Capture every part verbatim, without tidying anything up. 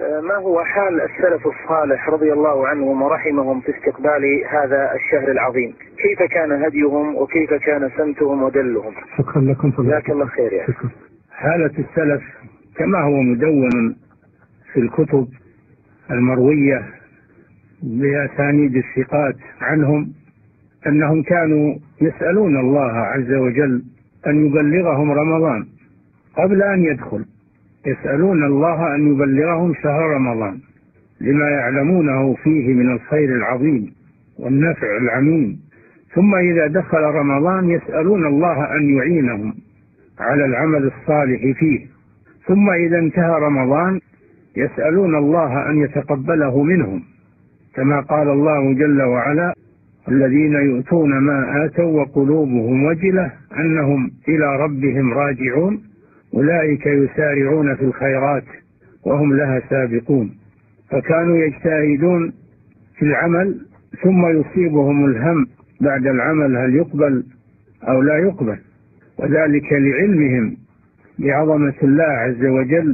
ما هو حال السلف الصالح رضي الله عنهم ورحمهم في استقبال هذا الشهر العظيم؟ كيف كان هديهم وكيف كان سمتهم ودلهم؟ شكرا لكم. جزاك الله خير يا شكرا. حالة السلف كما هو مدون في الكتب المروية بأسانيد الثقات عنهم أنهم كانوا يسألون الله عز وجل أن يبلغهم رمضان قبل أن يدخل، يسألون الله أن يبلغهم شهر رمضان لما يعلمونه فيه من الخير العظيم والنفع العميم، ثم إذا دخل رمضان يسألون الله أن يعينهم على العمل الصالح فيه، ثم إذا انتهى رمضان يسألون الله أن يتقبله منهم، كما قال الله جل وعلا: الذين يؤتون ما آتوا وقلوبهم وجلة أنهم إلى ربهم راجعون أولئك يسارعون في الخيرات وهم لها سابقون. فكانوا يجتهدون في العمل ثم يصيبهم الهم بعد العمل هل يقبل أو لا يقبل، وذلك لعلمهم بعظمة الله عز وجل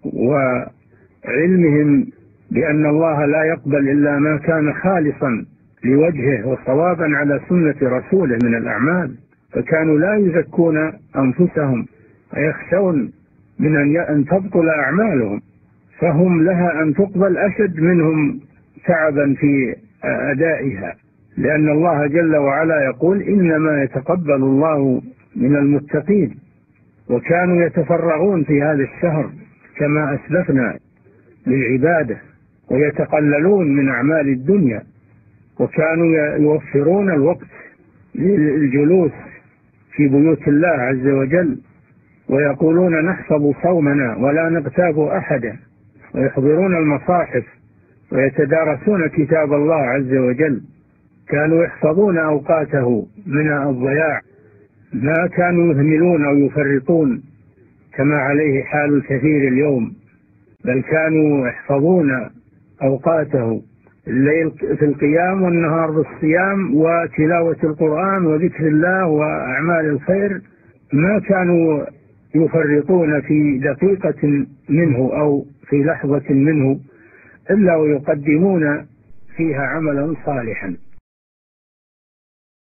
وعلمهم بأن الله لا يقبل إلا ما كان خالصا لوجهه وصوابا على سنة رسوله من الأعمال، فكانوا لا يزكون أنفسهم ويخشون من أن تبطل أعمالهم، فهم لها أن تقبل أشد منهم تعبا في أدائها، لأن الله جل وعلا يقول: إنما يتقبل الله من المتقين. وكانوا يتفرغون في هذا الشهر كما أسلفنا للعبادة ويتقللون من أعمال الدنيا، وكانوا يوفرون الوقت للجلوس في بيوت الله عز وجل، ويقولون: نحفظ صومنا ولا نغتاب أحدا، ويحضرون المصاحف ويتدارسون كتاب الله عز وجل. كانوا يحفظون أوقاته من الضياع، ما كانوا يهملون أو يفرطون كما عليه حال الكثير اليوم، بل كانوا يحفظون أوقاته الليل في القيام والنهار بالصيام وتلاوة القرآن وذكر الله وأعمال الخير، ما كانوا يفرطون في دقيقة منه أو في لحظة منه إلا ويقدمون فيها عملا صالحا.